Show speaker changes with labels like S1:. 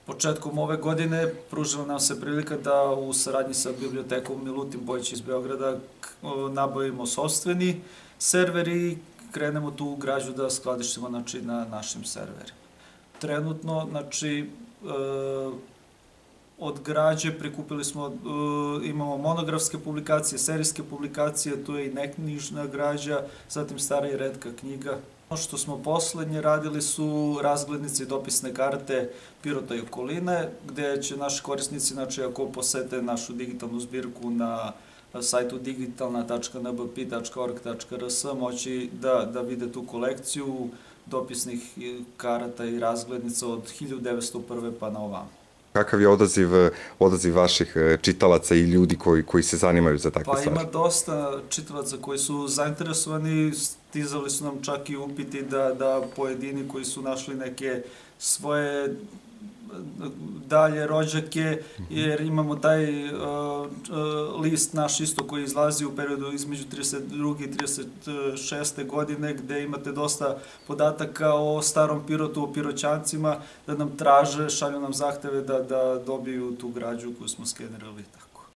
S1: Početkom ove godine pružila nam se prilika da u saradnji sa bibliotekom Milutin Bojić iz Beograda nabavimo sopstveni server i krenemo tu građu da skladištimo na našim serverima. Trenutno, od građe prikupili smo, imamo monografske publikacije, serijske publikacije, tu je i neknjižna građa, zatim stara i retka knjiga. Ono što smo poslednje radili su razglednice i dopisne karte Pirota i okoline, gde će naši korisnici, ako posete našu digitalnu zbirku na sajtu digitalna.nbp.org.rs, moći da vide tu kolekciju dopisnih karata i razglednica od 1901. pa na ovamo.
S2: Kakav je odaziv vaših čitalaca i ljudi koji se zanimaju za takve stvari?
S1: Pa ima dosta čitalaca koji su zainteresovani, stizali su nam čak i upiti da pojedini koji su našli neke svoje dalje rođake, jer imamo taj list naš isto koji izlazi u periodu između 32. i 36. godine, gde imate dosta podataka o starom Pirotu, o Piroćancima, da nam traže, šalju nam zahteve da dobiju tu građu koju smo skenerali.